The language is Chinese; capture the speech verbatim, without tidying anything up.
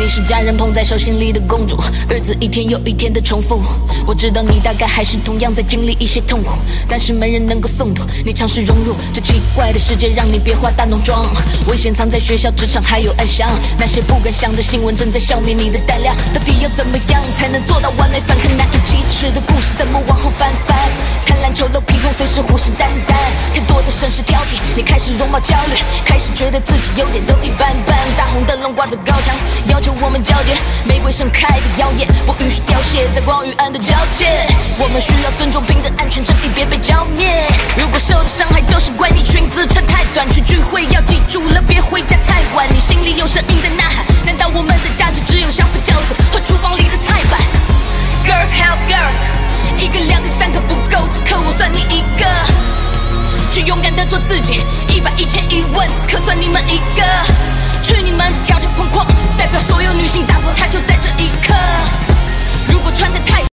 你是家人捧在手心里的公主，日子一天又一天的重复。我知道你大概还是同样在经历一些痛苦，但是没人能够诵读你尝试融入这奇怪的世界，让你别化大浓妆。危险藏在学校、职场还有暗巷，那些不敢想的新闻正在消灭你的胆量。到底要怎么样才能做到完美反抗？难以启齿的故事怎么往后翻翻？贪婪、丑陋、批判，随时虎视眈眈。太多的审视挑剔，你开始容貌焦虑，开始觉得自己优点都一般般。大红灯笼挂着高墙，要求我们交接。玫瑰盛开的妖艳，不允许凋谢在光与暗的交界。我们需要尊重、平等、安全，正义别被浇灭。如果受的伤害就是怪你裙子穿太短，去聚会要记住了，别回家太晚。你心里有声音在呐喊，难道我们的价值只有相夫教子和厨房里的菜？